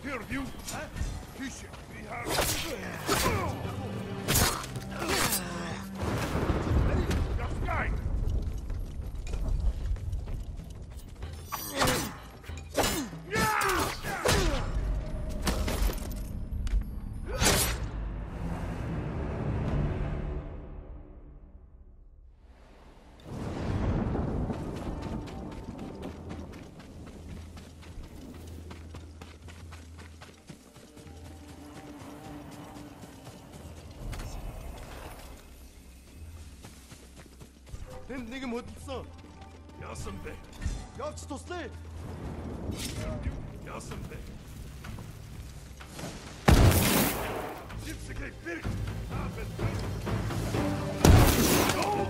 Perdeu? Fischer, we have... Das guy! Тэнд нэг юм хөдөлсөн. Яасан бэ? Явц туслая. Яасан бэ? Зипсэкэй бэрэг! Аабэн! Go!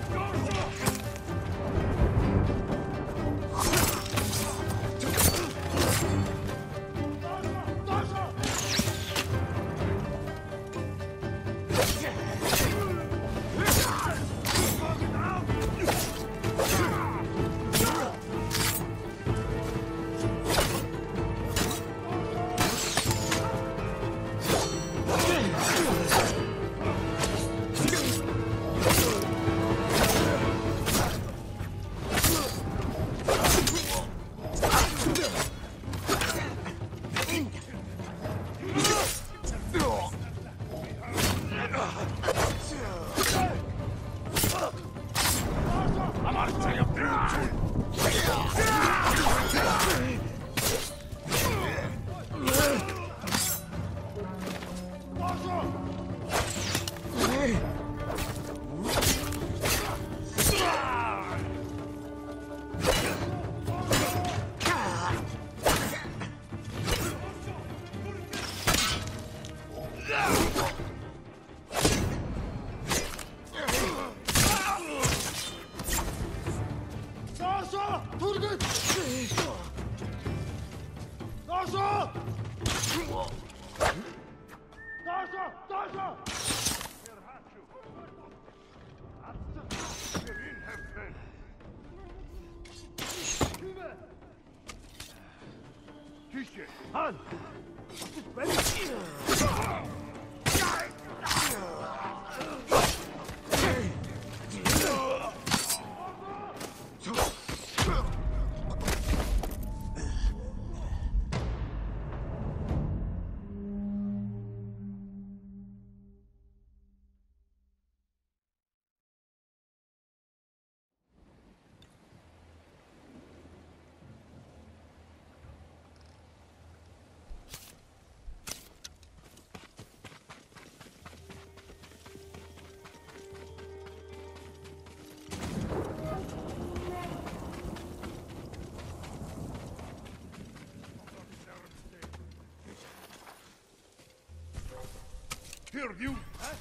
Perdeu?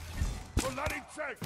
Polaritzek!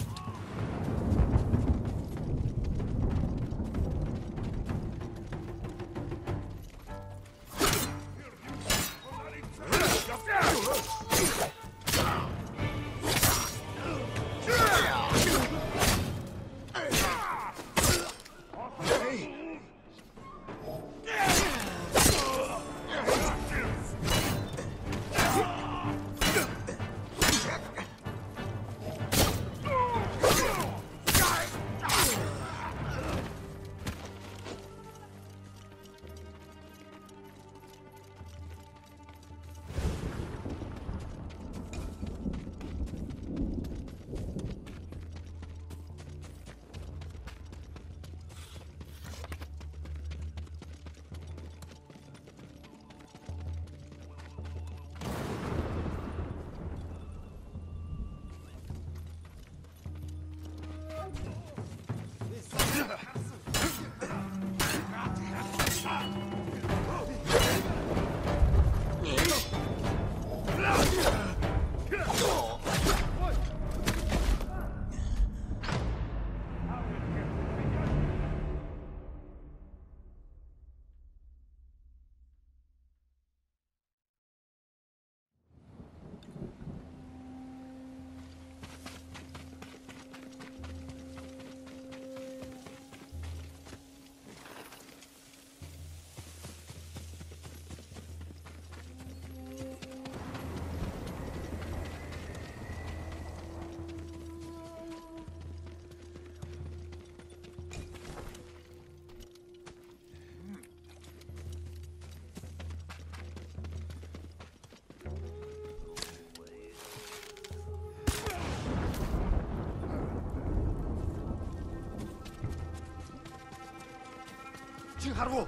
харгу.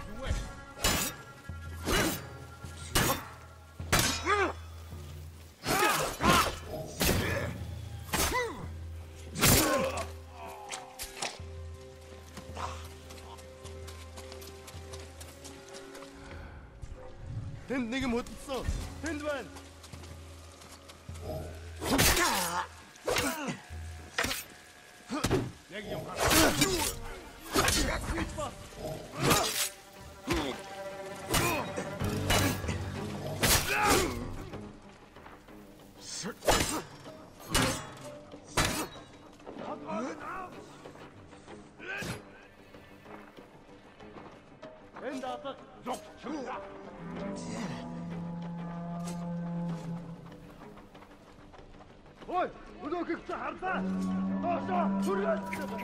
Тэнд нэг юм хөдөлсөн. Тэнд байна. Яг юм хаа. Энд атах Зог чуга. ой, өнөөхийг чи харлаа. Доошоо түргэн.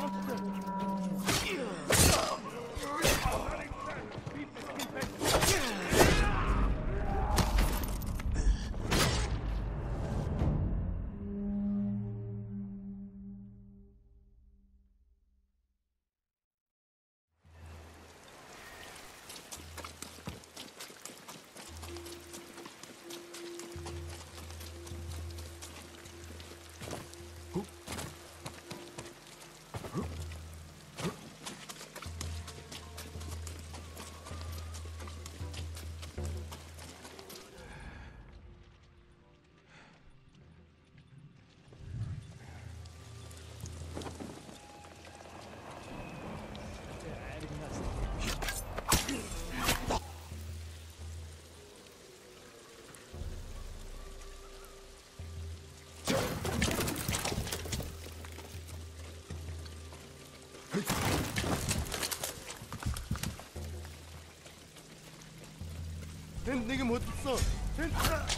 Тэнд нэг юм хөдөлсөн. Тэнд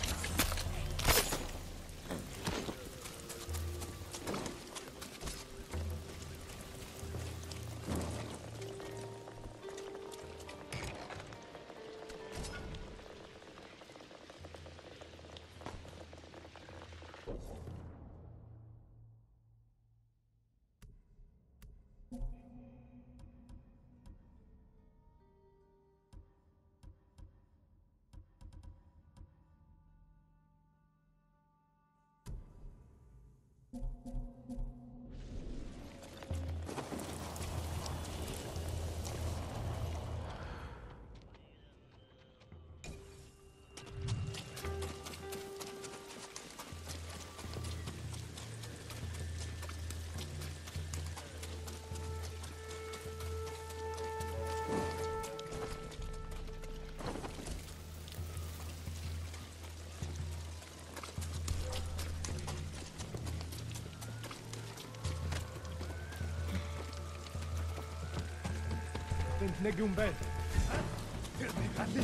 нэг юм байна. Тэр нэг хали.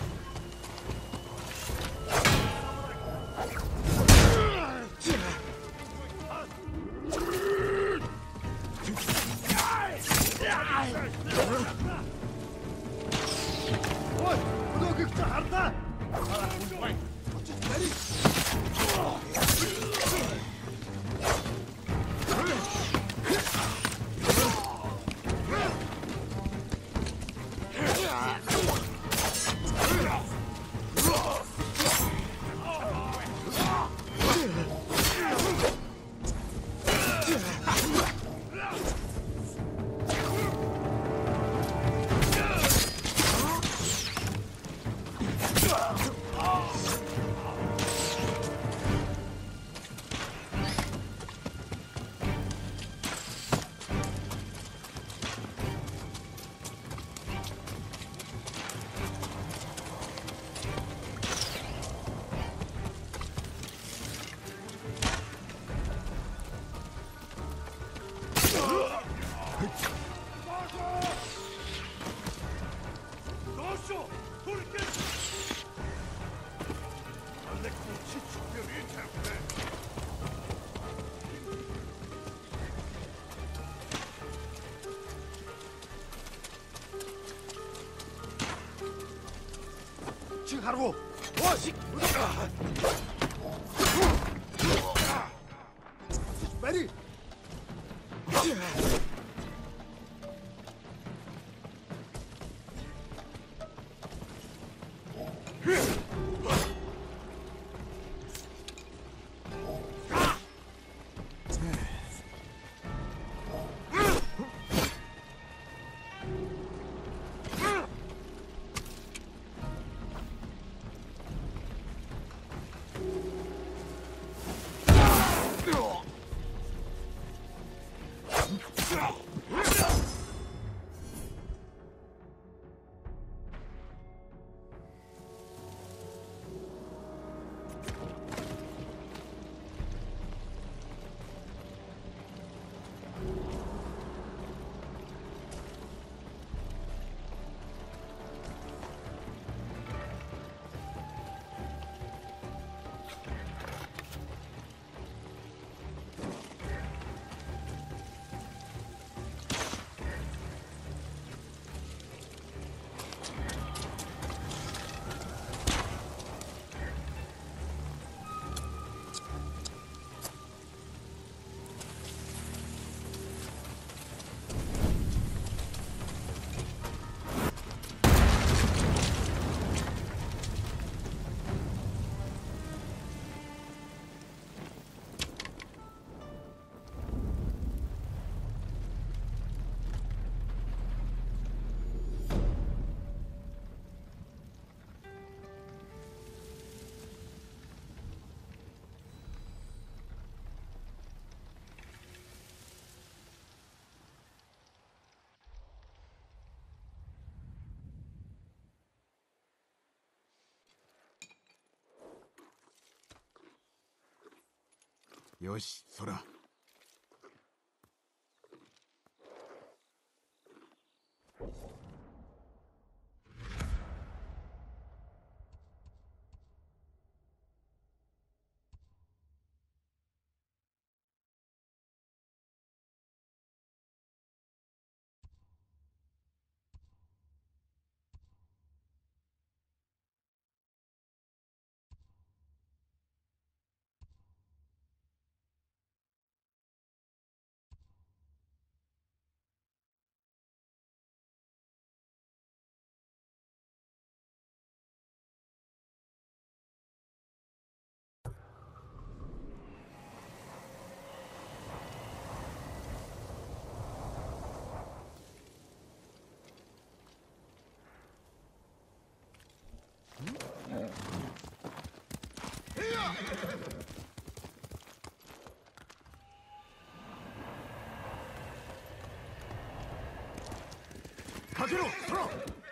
ой, өнөөхийг чи харлаа. Чи харгу. ой, бари. よし、そら。かけろ、そら。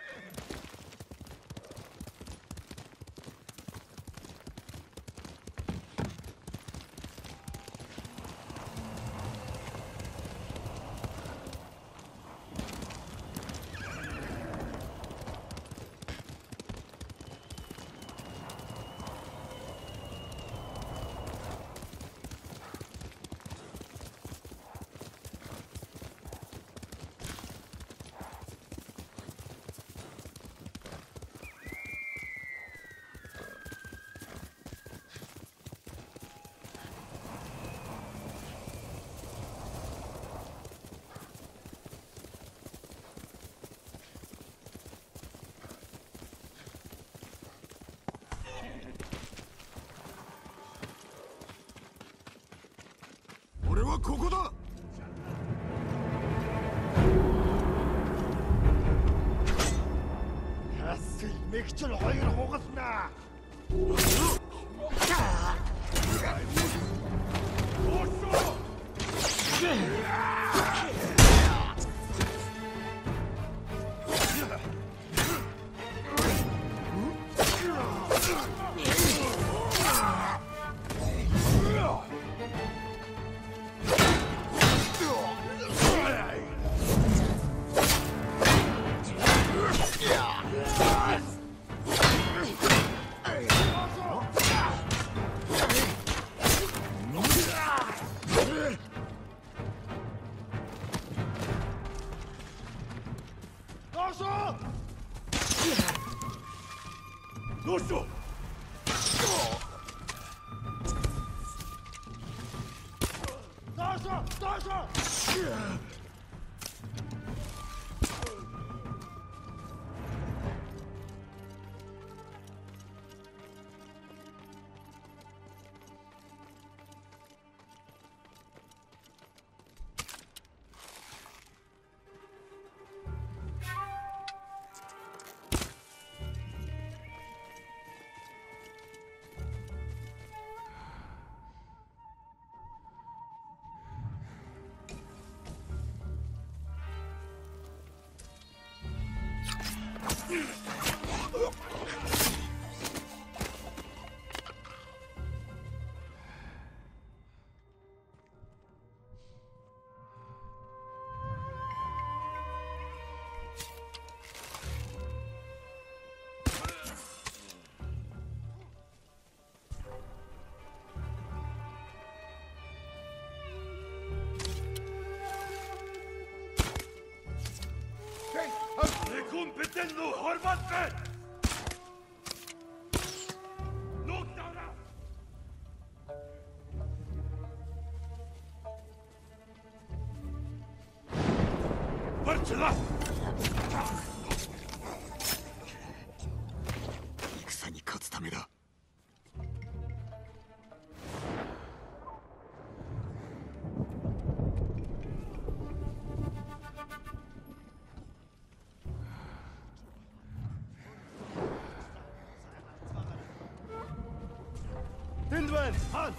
俺はここだ。هسه المكتل غير غصنا. يكون بدله حرمتك. نقطة. برجلة. 戦に勝つためだ。Tildwen, Hans!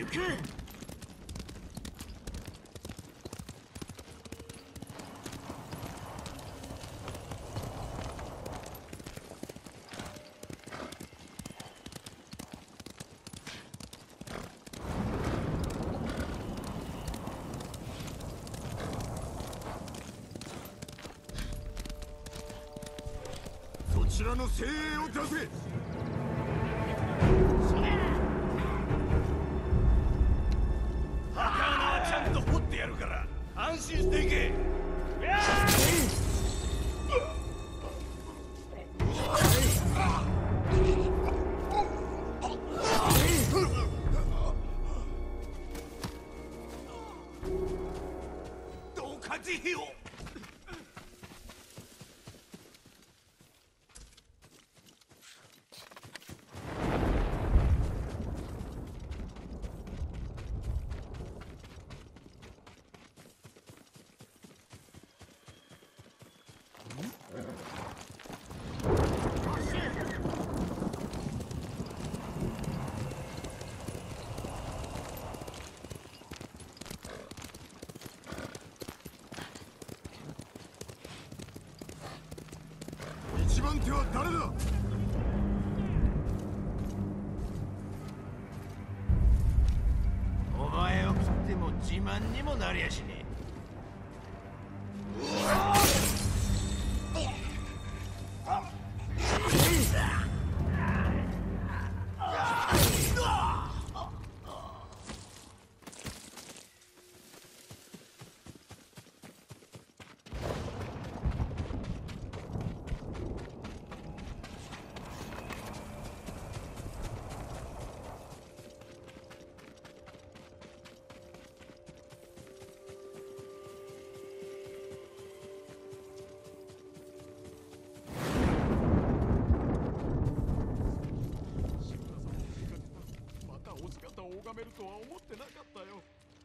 行け。そちらの精鋭を出せ。 墓穴はちゃんと掘ってやるから安心していけ。どうか慈悲を。 一番手は誰だ。 お前を食っても自慢にもなりやしねえ。 またお姿を拝めるとは思ってなかったよ。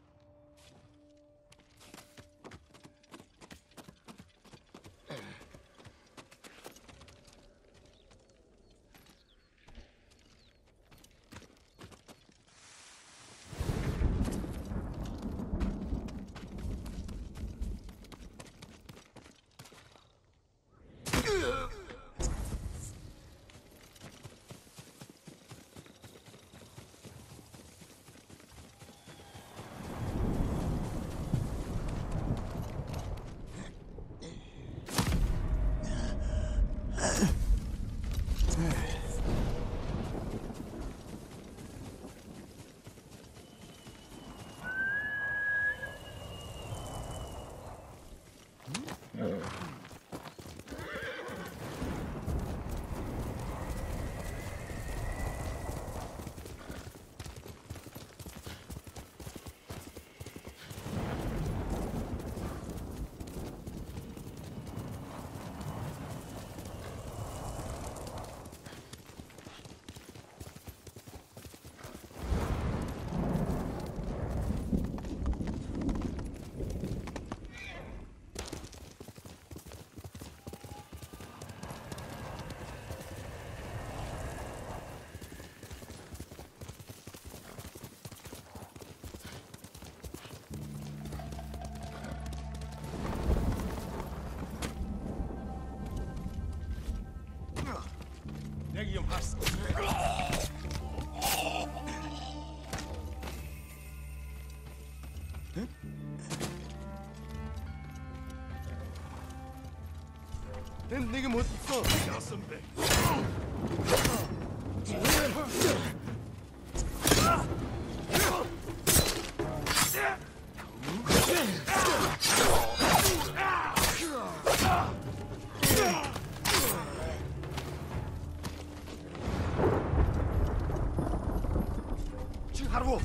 Negium hast. 난 내게 못 써. 선배. 지금 하라고.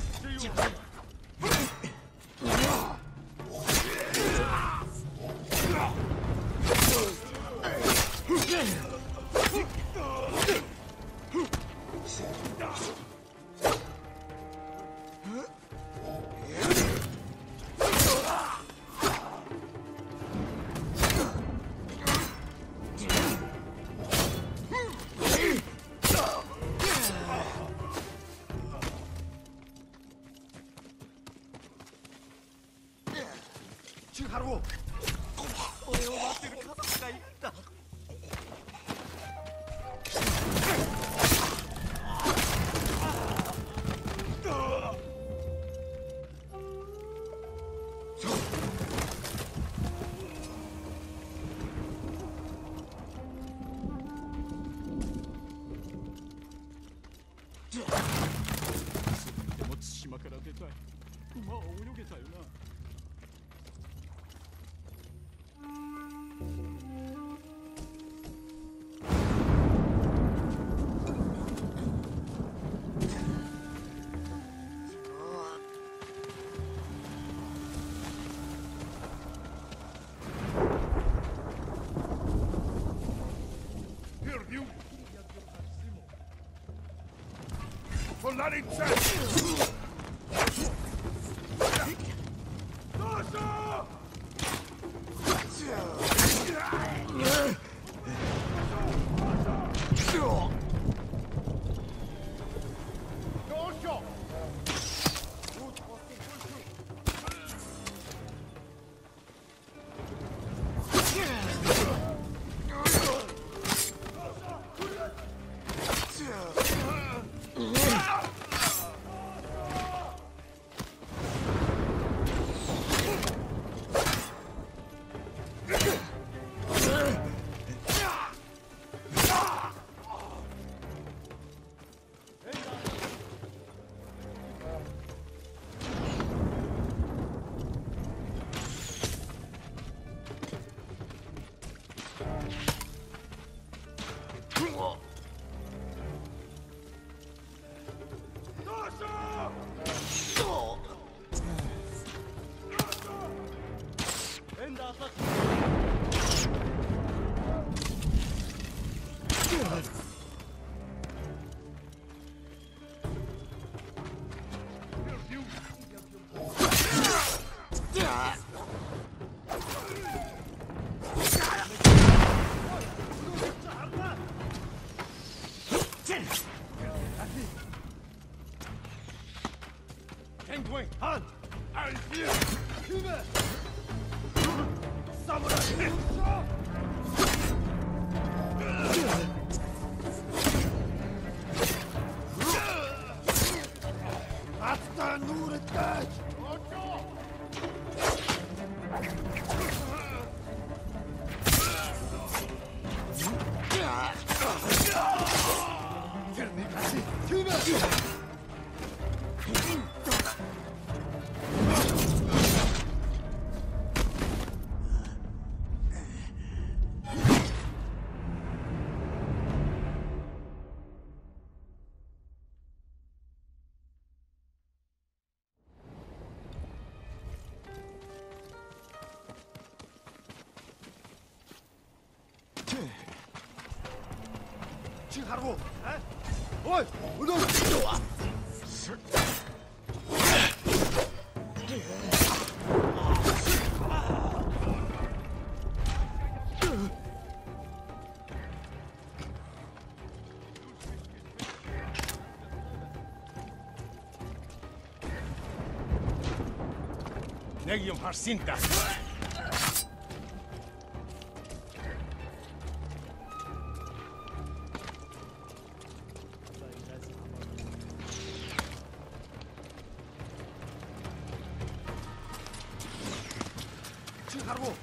でも対馬から出たい。馬は泳げたよな。 Soldare in centro! Penguin, Han! Alfier! Hübe! Samurai! Hasta nur taç! 하라고! 어이! 운동! Negium Harsinta! 하라고!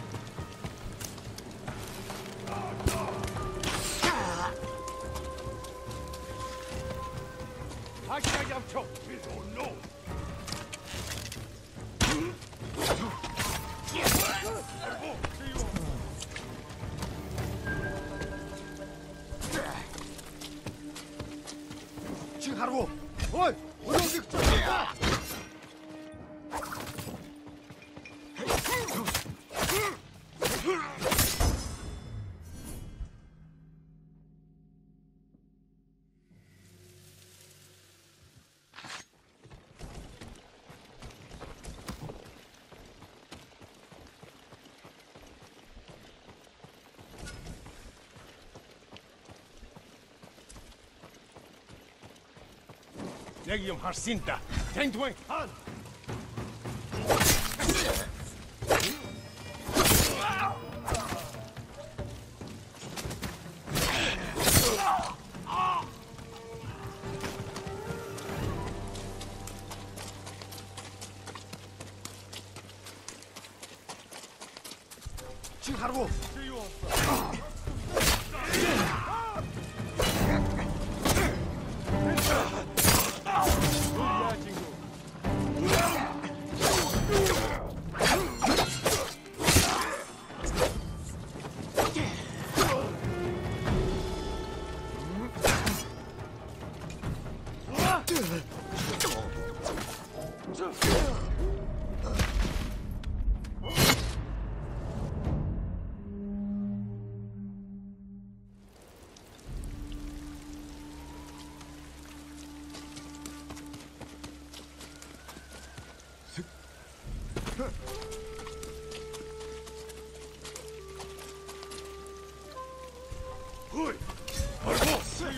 확실하게 합쳐! We don't know! 지금 하라고! 어이! 오동직 쫓아가! Negium Harsinta! Tendwing, Han! 지금 하라고! おいマルコ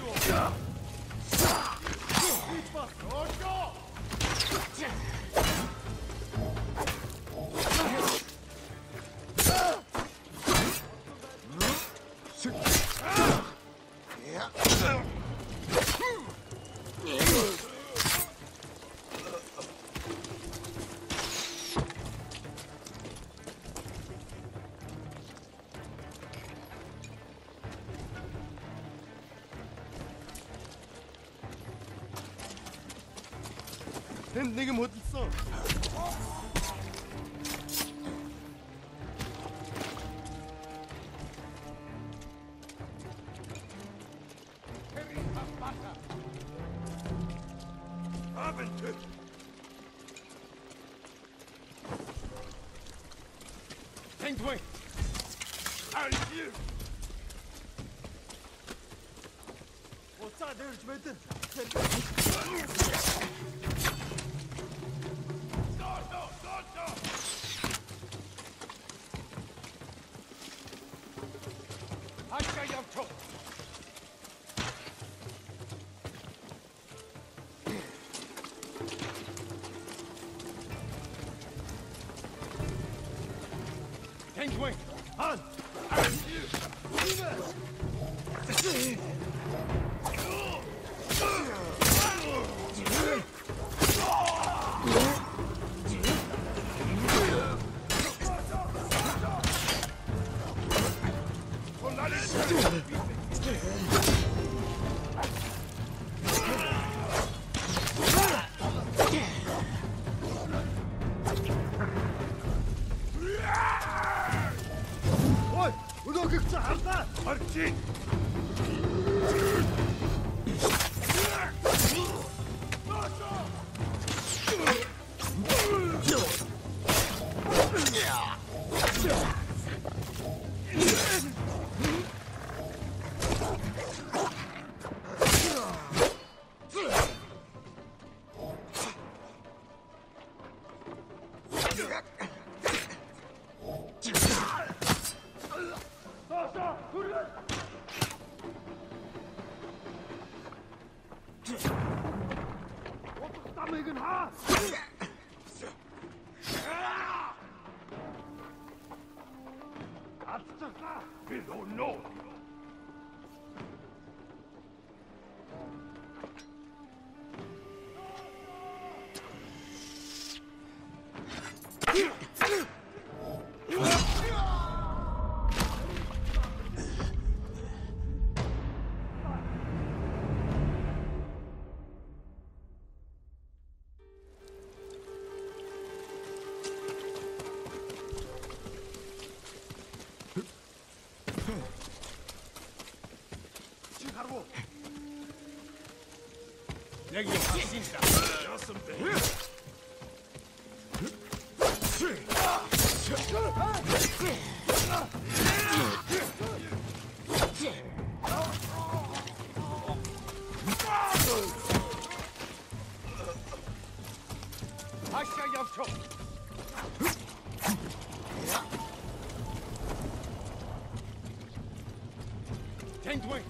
내게 못 있어. 아벤트. 탱크웨이. 알지. 오사들 좀 했든. 탱크웨이 안! 알지? We don't know. 여기 확신이다. 아시아 역초. 탱크웨이.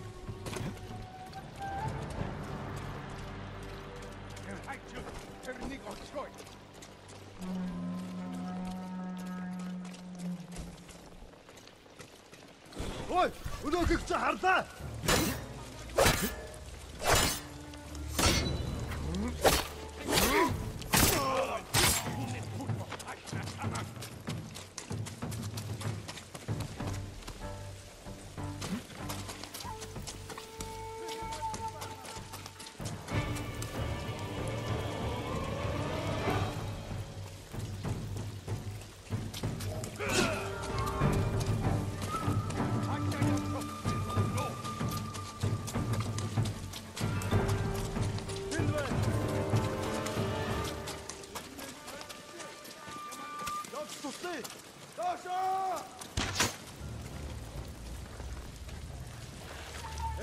Ой, өнөөгч харлаа.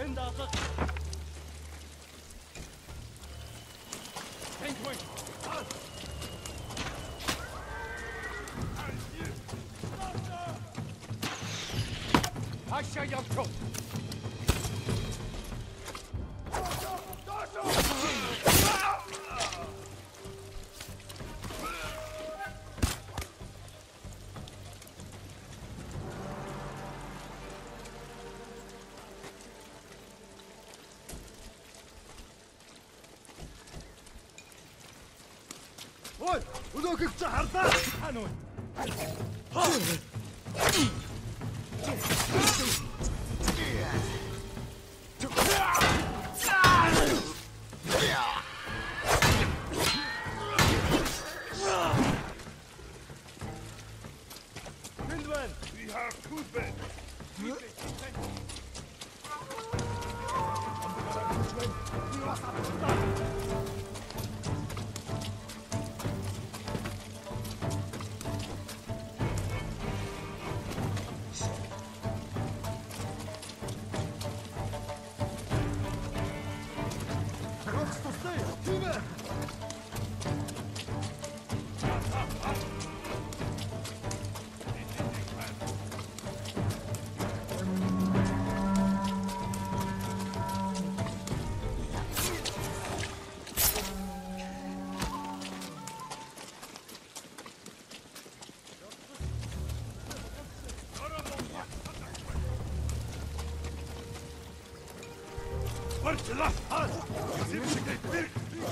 Defender attack. Tank wing. Aşağı yapıyor. Ой, өнөөхийг чи харлаа. Хану. Windman, we have Kuzben. Bartela! Halt! Zipsigate Birk!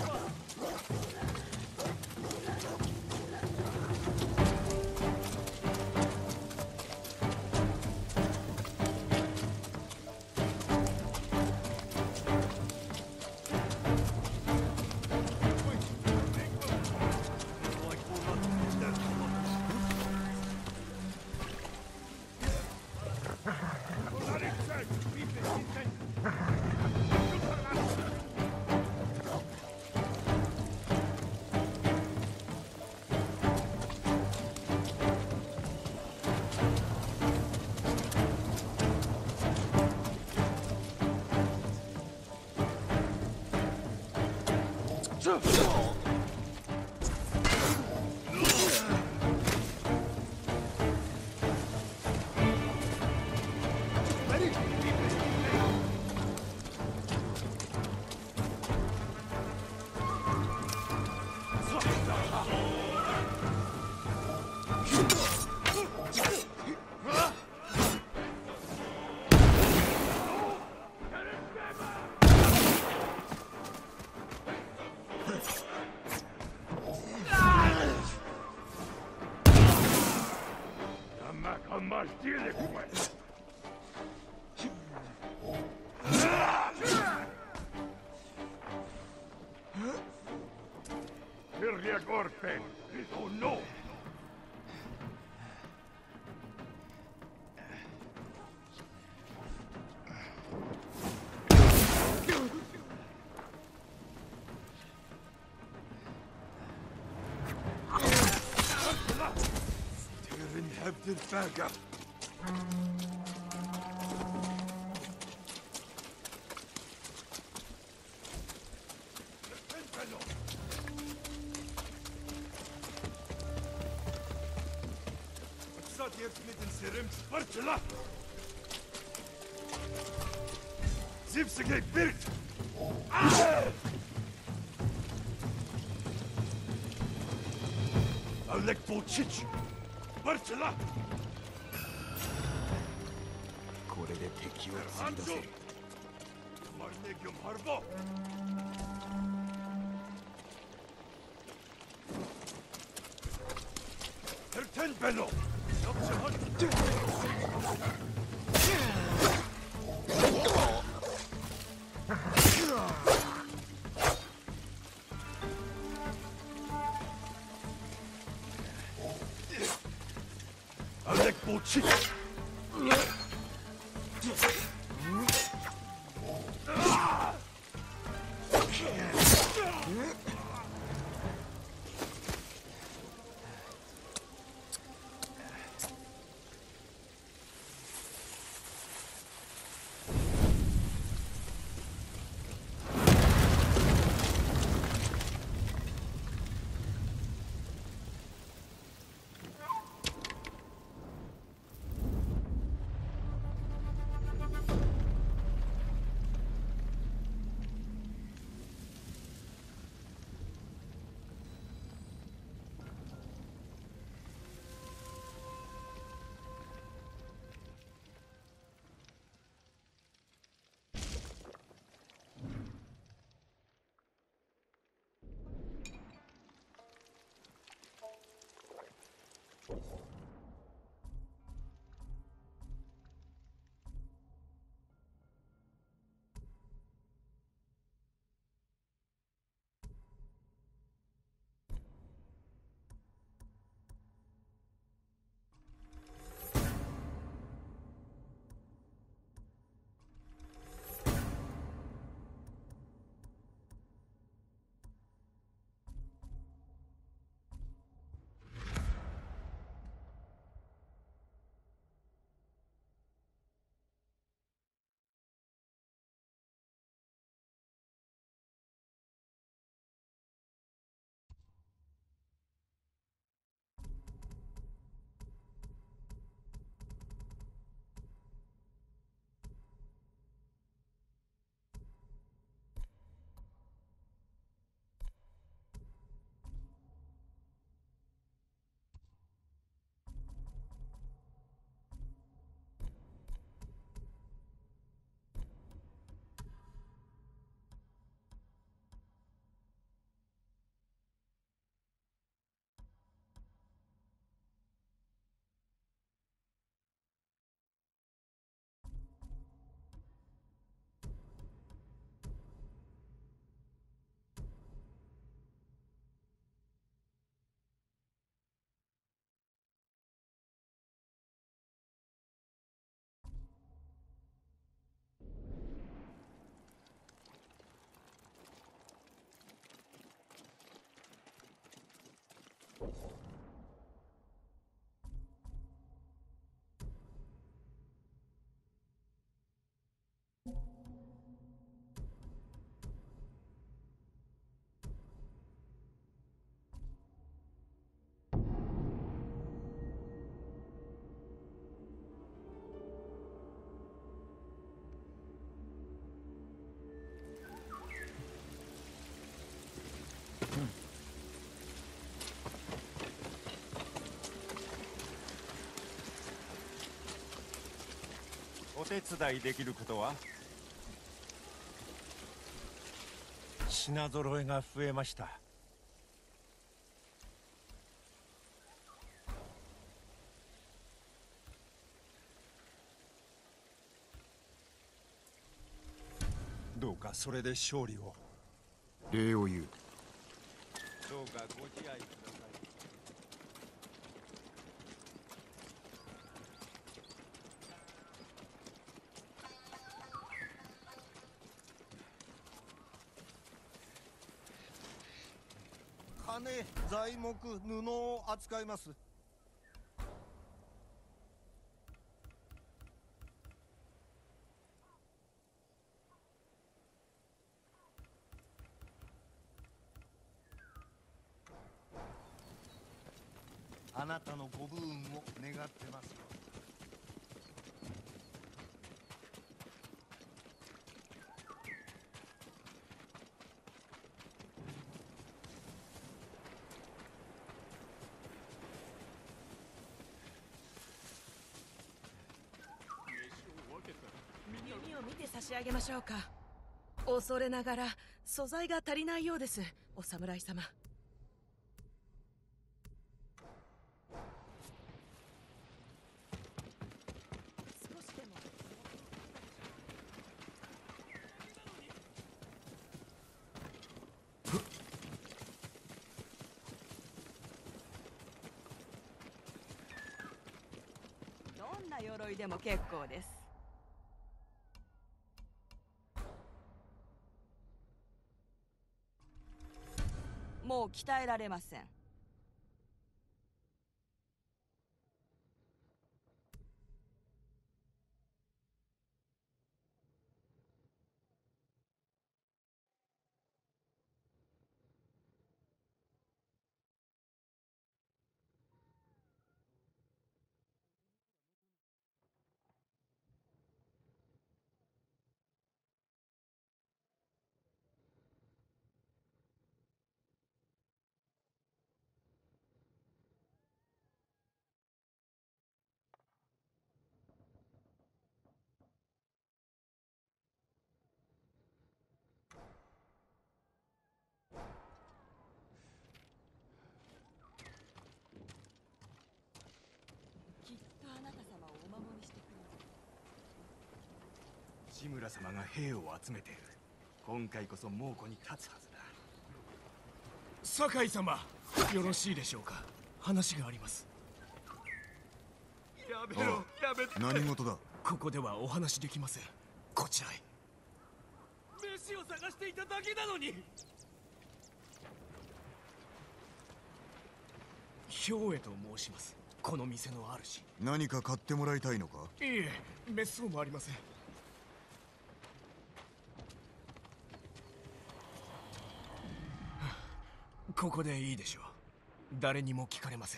Virria Gorpen, oh no! Terin Hebden Faga. Mit den Serim Spartala! Zipsigate Birk! Alek Bolchich! Spartala! これで敵を釣り出せる。 Marnegium Harbo! Terten Bello! Alek Bolchich! お手伝いできることは？品揃えが増えました。どうかそれで勝利を。 礼を言う。 どうかご自愛ください。 金、材木、布を扱います。あなたのご武運を願ってますよ。 耳を見て差し上げましょうか。恐れながら素材が足りないようです、お侍様。少しでも。どんな鎧でも結構です。もう鍛えられません。きっとあなた様をお守りしてくれる。 志村様が兵を集めている。今回こそ猛虎に立つはずだ。 酒井様、よろしいでしょうか。話があります。 やめろ、やめろ。 何事だ。 ここではお話できません。こちらへ。 飯を探していただけなのに。 兵衛と申します。この店の主。 何か買ってもらいたいのか。 いえ、滅相もありません。ここでいいでしょう。誰にも聞かれません。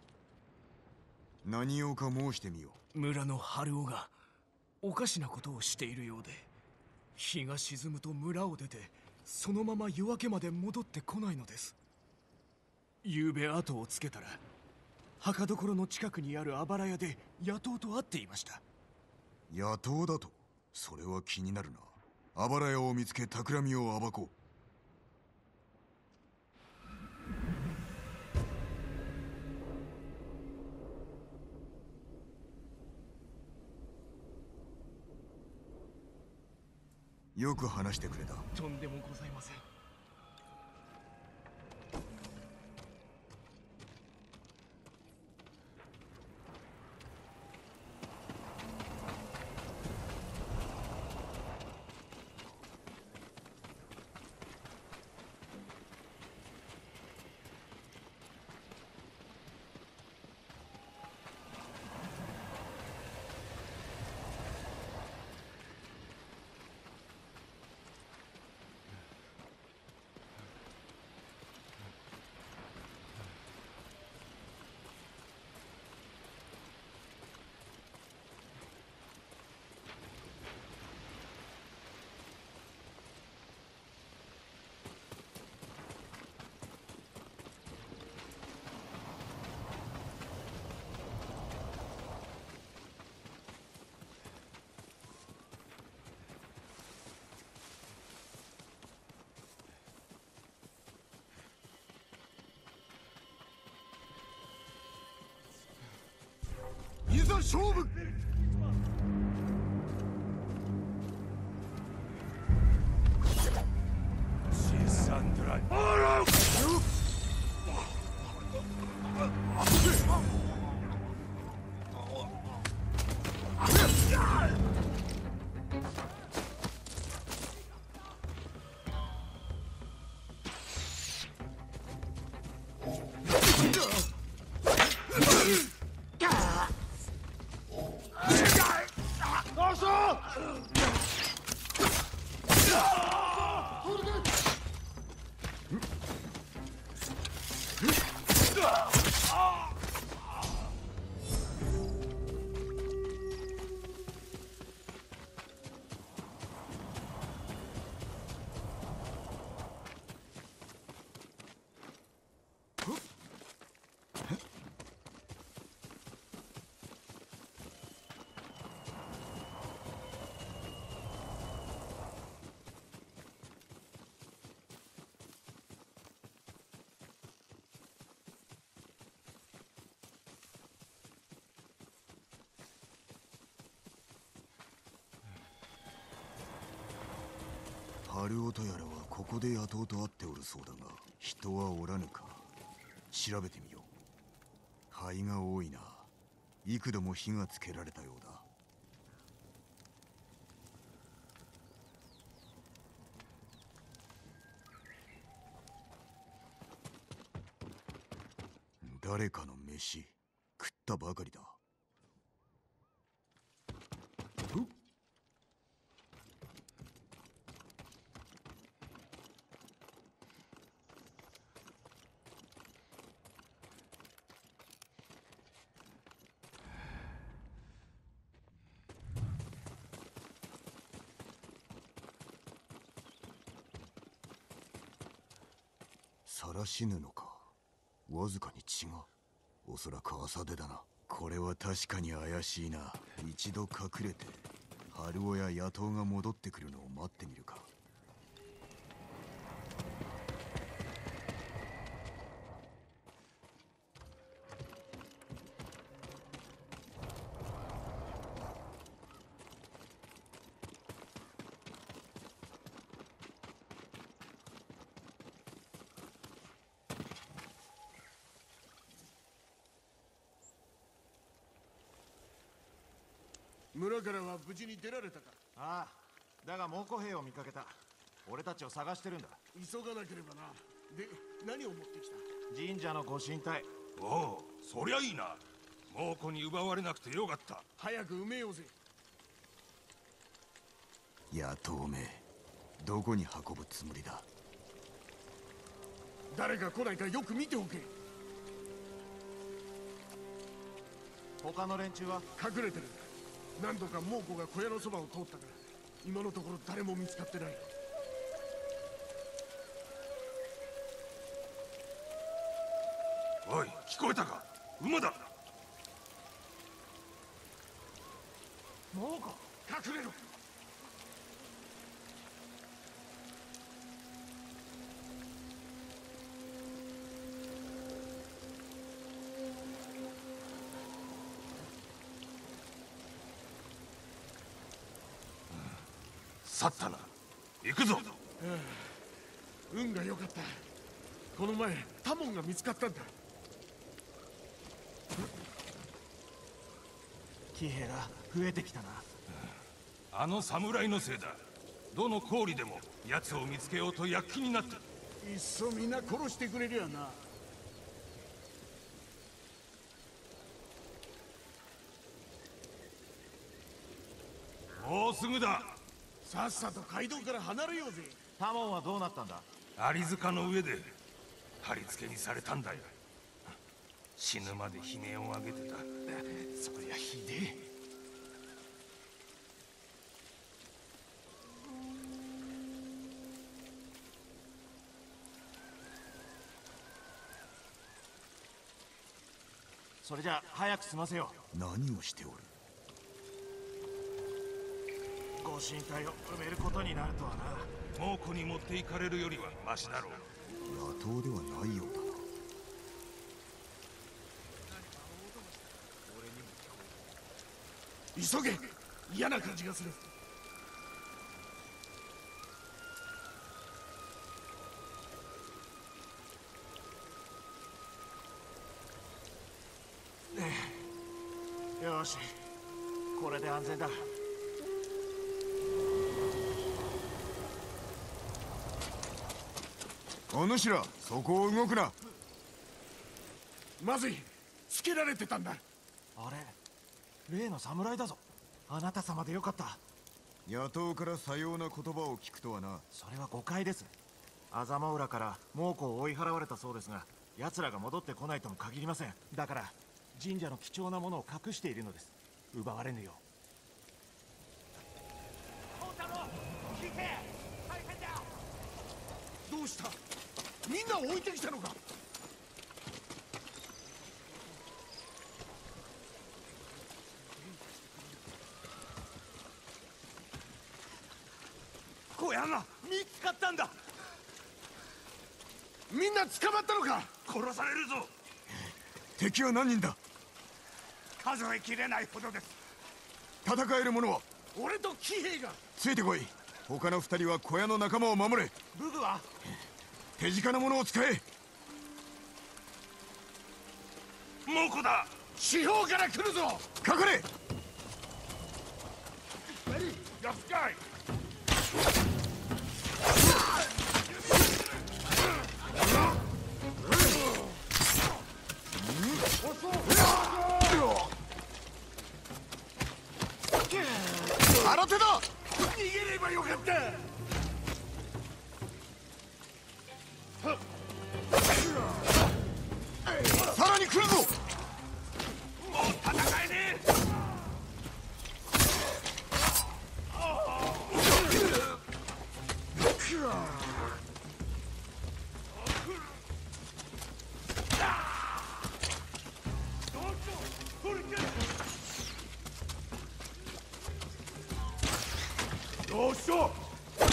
何用か申してみよ村の春男がおかしなことをしているようで、日が沈むと村を出てそのまま夜明けまで戻ってこないのです。夕べ後をつけたら墓所の近くにあるあばら屋で野党と会っていました。 野党だと。それは気になるな。あばら屋を見つけ企みを暴こう。よく話してくれた。 とんでもございません。 ざ勝負。 シサンドラ春音やらはここで野党と会っておるそうだが、人はおらぬか。調べてみよう。灰が多いな。幾度も火がつけられたようだ。誰かの飯食ったばかりだ。晒し布か。わずかに血が。おそらく朝出だな。これは確かに怪しいな。一度隠れて春尾や野党が戻ってくるのを待ってみるか。 村からは無事に出られたか。 ああ、だが猛虎兵を見かけた。俺たちを探してるんだ。 急がなければな。で、何を持ってきた。 神社のご神体。 おお、そりゃいいな。猛虎に奪われなくてよかった。 早く埋めようぜ。 野党め、どこに運ぶつもりだ。 誰が来ないかよく見ておけ。 他の連中は隠れてる。何度か猛虎が小屋のそばを通ったが、今のところ誰も見つかってない。 おい、聞こえたか。馬だ。 猛虎、隠れろ。 去ったな。行くぞ。 運が良かった。この前タモンが見つかったんだ。 騎兵が増えてきたな。 あの侍のせいだ。どの郡でも奴を見つけようと躍起になってる。 いっそみんな殺してくれりゃな。 もうすぐだ。 さっさと街道から離れようぜ。 タモンはどうなったんだ。 アリ塚の上で貼り付けにされたんだよ。死ぬまで悲鳴を上げてた。 そりゃひでえ。 それじゃ早く済ませよ何をしておる。 う。ご神体を埋めることになるとはな。 猛虎に持っていかれるよりはマシだろう。 野党ではないようだな。 急げ。嫌な感じがする。 よし、これで安全だ。 お主らそこを動くな。 まずい、つけられてたんだ。 あれ、例の侍だぞ。あなた様でよかった。 野党からさような言葉を聞くとはな。 それは誤解です。麻間浦から猛虎を追い払われたそうですが、奴らが戻ってこないとも限りません。だから神社の貴重なものを隠しているのです。奪われぬよどうした？みんな置いてきたのか？ 小屋が見つかったんだ。 みんな捕まったのか？ 殺されるぞ。 敵は何人だ？ 数えきれないほどです。 戦える者は？ 俺と騎兵が。 ついてこい。他の二人は小屋の仲間を守れ。 武具は？ 手近なものを使え。 猛虎だ。 四方から来るぞ。 かかれ。 やっかい。 新手だ。 逃げればよかった。 さらに来るぞ。 もう戦えねえ。 どうしよう。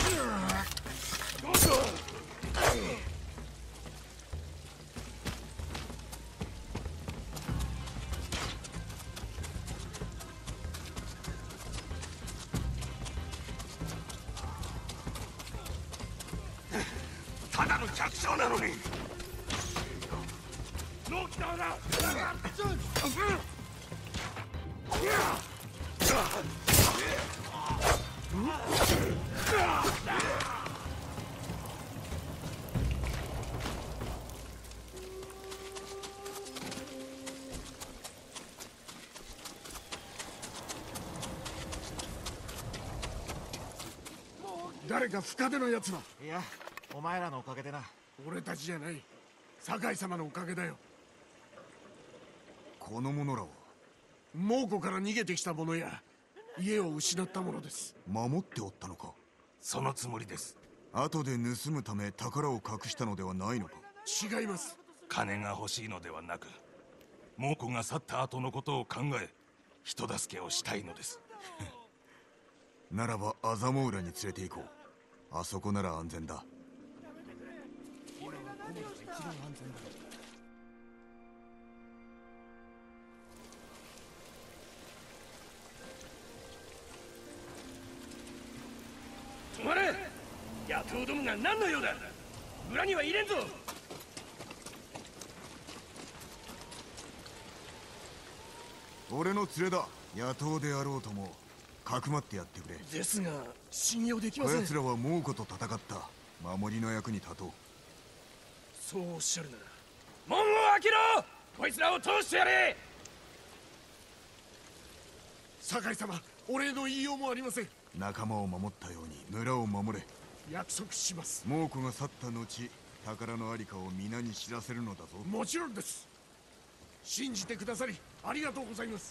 ただの弱小なのに。ノーキターだ。 誰か深手のやつは？ いや、お前らのおかげでな。 俺たちじゃない。酒井様のおかげだよ。 この者らは猛虎から逃げてきた者や家を失った者です。 守っておったのか？ そのつもりです。 後で盗むため宝を隠したのではないのか？ 違います。 金が欲しいのではなく、猛虎が去った後のことを考え、人助けをしたいのです。 ならば麻生浦に連れて行こう。あそこなら安全だ。 止まれ。野党どもが何の用だ。村には入れんぞ。 俺の連れだ。野党であろうともかくまってやってくれ。 ですが信用できまこせん。 やつらは猛虎と戦った。守りの役に立とう。 そうおっしゃるなら。 門を開けろ。こいつらを通してやれ。 酒井様、お礼の言いようもありません。 仲間を守ったように村を守れ。 約束します。 猛虎が去った後、宝のありかを皆に知らせるのだぞ。 もちろんです。信じてくださりありがとうございます。